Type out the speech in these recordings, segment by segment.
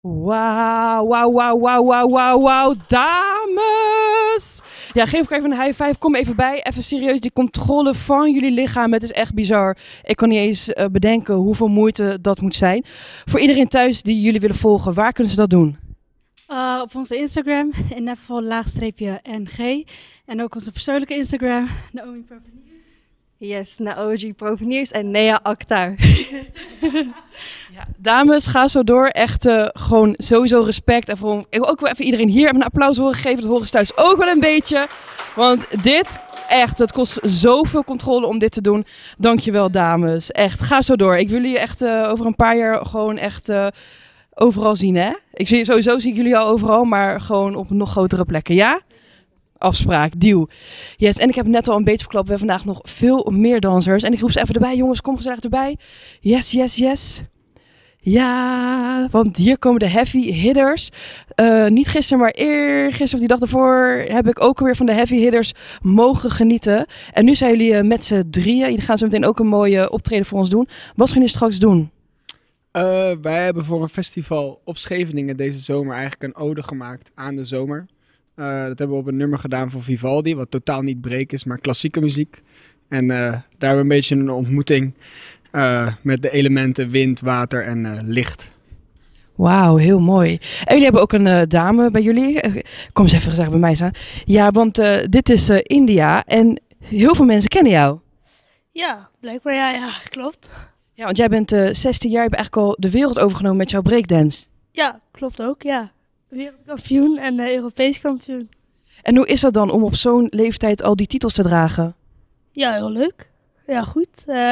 Wauw, wauw, wauw, wauw, wauw, wauw, wauw, dames! Ja, geef elkaar even een high five. Kom even bij. Even serieus, die controle van jullie lichaam, het is echt bizar. Ik kan niet eens bedenken hoeveel moeite dat moet zijn. Voor iedereen thuis die jullie willen volgen, waar kunnen ze dat doen? Op onze Instagram, ineffel_ng. En ook onze persoonlijke Instagram, Naomi Proveniers. Yes, Naomi Proveniers en Nea Akhtar. Ja, dames, ga zo door. Echt gewoon sowieso respect. En vooral, ik wil ook wel even iedereen hier even een applaus horen geven. Dat horen ze thuis ook wel een beetje. Want dit, echt, het kost zoveel controle om dit te doen. Dankjewel, dames. Echt, ga zo door. Ik wil jullie echt over een paar jaar gewoon echt overal zien, hè? Sowieso zie ik jullie al overal, maar gewoon op nog grotere plekken, ja? Afspraak, deal. Yes, en ik heb het net al een beetje verklapt. We hebben vandaag nog veel meer dansers. En ik roep ze even erbij, jongens. Kom gezellig erbij. Yes, yes, yes. Ja, want hier komen de heavy hitters. Niet gisteren, maar eergisteren of die dag ervoor heb ik ook weer van de heavy hitters mogen genieten. En nu zijn jullie met z'n drieën. Jullie gaan zo meteen ook een mooie optreden voor ons doen. Wat gaan jullie straks doen? Wij hebben voor een festival op Scheveningen deze zomer eigenlijk een ode gemaakt aan de zomer. Dat hebben we op een nummer gedaan voor Vivaldi, wat totaal niet break is, maar klassieke muziek. En daar hebben we een beetje een ontmoeting met de elementen wind, water en licht. Wauw, heel mooi. En jullie hebben ook een dame bij jullie. Kom eens even gezellig bij mij staan. Ja, want dit is India en heel veel mensen kennen jou. Ja, blijkbaar ja, klopt. Ja, want jij bent 16 jaar, je hebt eigenlijk al de wereld overgenomen met jouw breakdance. Ja, klopt ook, ja. Wereldkampioen en Europees kampioen. En hoe is dat dan om op zo'n leeftijd al die titels te dragen? Ja, heel leuk. Ja, goed.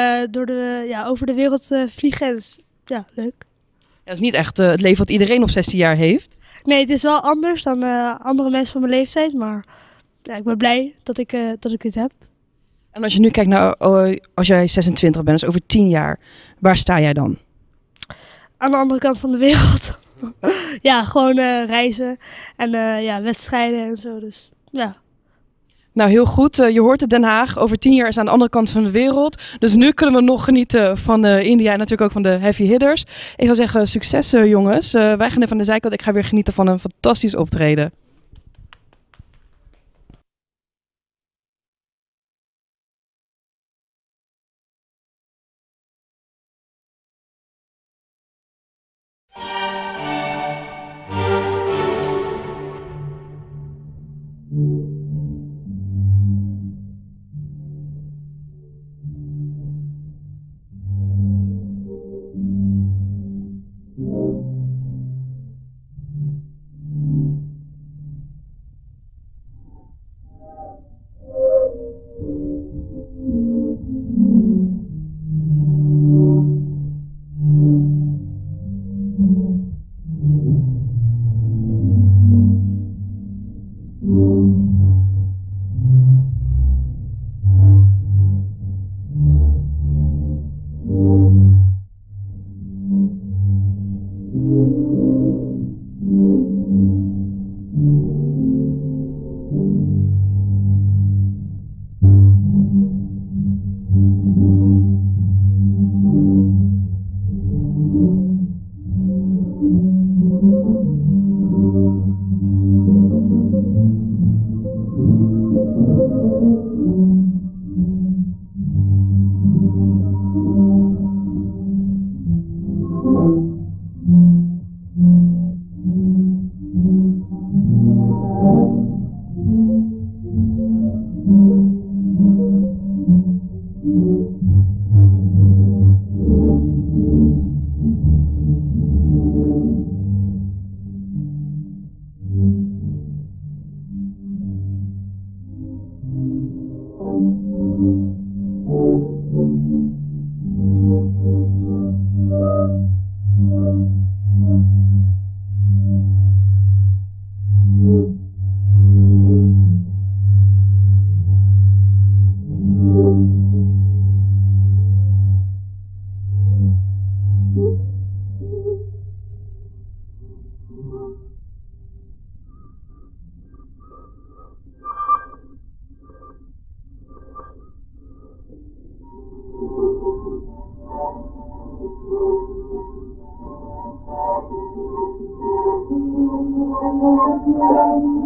Over de wereld vliegen is leuk. Ja, dat is niet echt het leven wat iedereen op 16 jaar heeft. Nee, het is wel anders dan andere mensen van mijn leeftijd, maar ja, ik ben blij dat ik dit heb. En als je nu kijkt naar, als jij 26 bent, dus over 10 jaar, waar sta jij dan? Aan de andere kant van de wereld. Ja, gewoon reizen en wedstrijden en zo. Dus ja. Nou, heel goed. Je hoort het, Den Haag. Over 10 jaar is aan de andere kant van de wereld. Dus nu kunnen we nog genieten van India en natuurlijk ook van de heavy hitters. Ik zou zeggen, succes jongens. Wij gaan even aan de zijkant. Ik ga weer genieten van een fantastisch optreden. Thank you.